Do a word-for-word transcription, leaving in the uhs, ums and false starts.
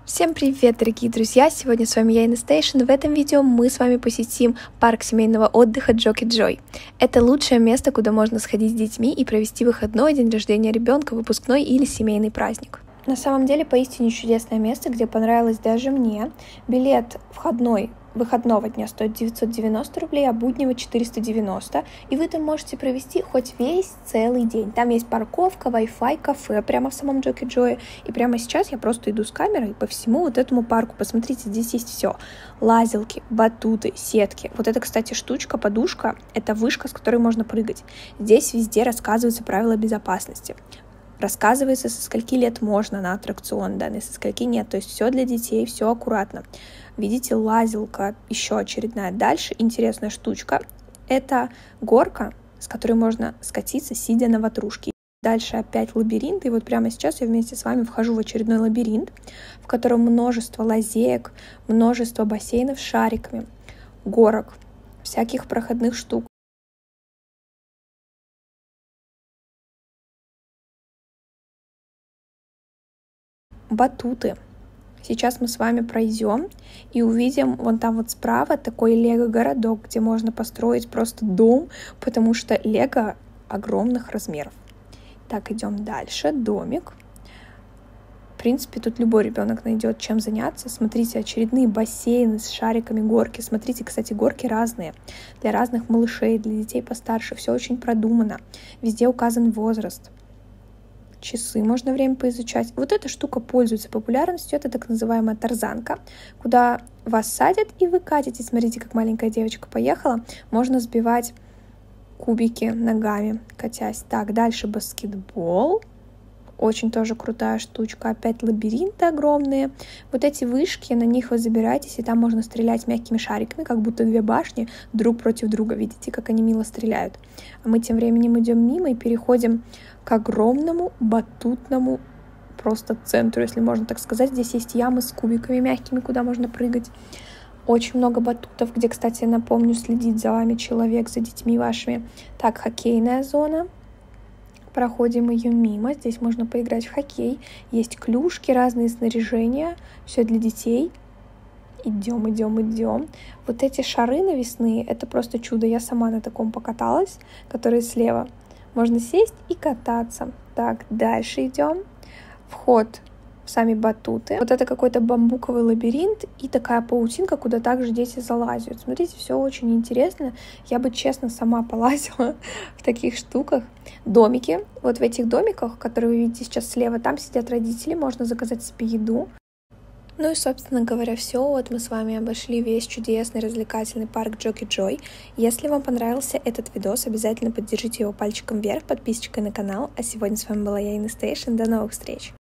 Всем привет, дорогие друзья! Сегодня с вами я, Инна-Стейшн. В этом видео мы с вами посетим парк семейного отдыха Джоки Джой. Это лучшее место, куда можно сходить с детьми и провести выходной, день рождения ребенка, выпускной или семейный праздник. На самом деле, поистине чудесное место, где понравилось даже мне. Билет входной выходного дня стоит девятьсот девяносто рублей, а буднего четыреста девяносто. И вы там можете провести хоть весь целый день. Там есть парковка, Wi-Fi, кафе прямо в самом Джоки Джое. И прямо сейчас я просто иду с камерой по всему вот этому парку. Посмотрите, здесь есть все. Лазилки, батуты, сетки. Вот это, кстати, штучка, подушка. Это вышка, с которой можно прыгать. Здесь везде рассказываются правила безопасности. Рассказывается, со скольки лет можно на аттракцион данный, со скольки нет. То есть все для детей, все аккуратно. Видите, лазилка еще очередная. Дальше интересная штучка. Это горка, с которой можно скатиться, сидя на ватрушке. Дальше опять лабиринт. И вот прямо сейчас я вместе с вами вхожу в очередной лабиринт, в котором множество лазеек, множество бассейнов с шариками, горок, всяких проходных штук. Батуты. Сейчас мы с вами пройдем и увидим вон там вот справа такой лего-городок, где можно построить просто дом, потому что лего огромных размеров. Так, идем дальше. Домик. В принципе, тут любой ребенок найдет чем заняться. Смотрите, очередные бассейны с шариками, горки. Смотрите, кстати, горки разные. Для разных малышей, для детей постарше. Все очень продумано. Везде указан возраст. Часы можно время поизучать. Вот эта штука пользуется популярностью. Это так называемая тарзанка, куда вас садят и вы катитесь. Смотрите, как маленькая девочка поехала. Можно сбивать кубики ногами, катясь. Так, дальше баскетбол. Очень тоже крутая штучка. Опять лабиринты огромные. Вот эти вышки, на них вы забираетесь, и там можно стрелять мягкими шариками, как будто две башни друг против друга. Видите, как они мило стреляют. А мы тем временем идем мимо и переходим к огромному батутному просто центру, если можно так сказать. Здесь есть ямы с кубиками мягкими, куда можно прыгать. Очень много батутов, где, кстати, напомню, следит за вами человек, за детьми вашими. Так, хоккейная зона. Проходим ее мимо. Здесь можно поиграть в хоккей. Есть клюшки, разные снаряжения. Все для детей. Идем, идем, идем. Вот эти шары навесные, это просто чудо. Я сама на таком покаталась, которые слева. Можно сесть и кататься. Так, дальше идем. Вход в сами батуты. Вот это какой-то бамбуковый лабиринт и такая паутинка, куда также дети залазят. Смотрите, все очень интересно. Я бы, честно, сама полазила в таких штуках. Домики. Вот в этих домиках, которые вы видите сейчас слева, там сидят родители, можно заказать себе еду. Ну и, собственно говоря, все. Вот мы с вами обошли весь чудесный развлекательный парк Джоки Джой. Если вам понравился этот видос, обязательно поддержите его пальчиком вверх, подписочкой на канал. А сегодня с вами была я, Инна-Стейшн. До новых встреч!